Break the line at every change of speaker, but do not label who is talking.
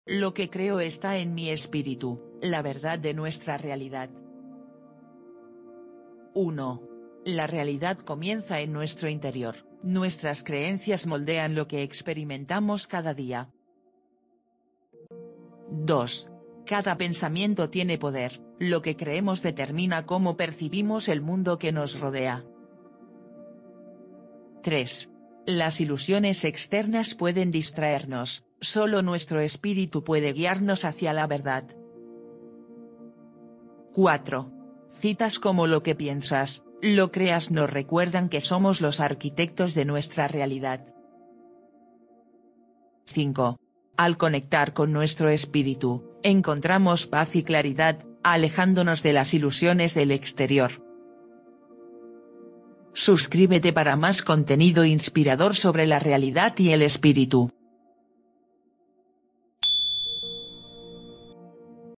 Lo que creo está en mi espíritu, la verdad de nuestra realidad. 1. La realidad comienza en nuestro interior, nuestras creencias moldean lo que experimentamos cada día. 2. Cada pensamiento tiene poder, lo que creemos determina cómo percibimos el mundo que nos rodea. 3. Las ilusiones externas pueden distraernos, solo nuestro espíritu puede guiarnos hacia la verdad. 4. Citas como lo que piensas, lo creas nos recuerdan que somos los arquitectos de nuestra realidad. 5. Al conectar con nuestro espíritu, encontramos paz y claridad, alejándonos de las ilusiones del exterior. Suscríbete para más contenido inspirador sobre la realidad y el espíritu.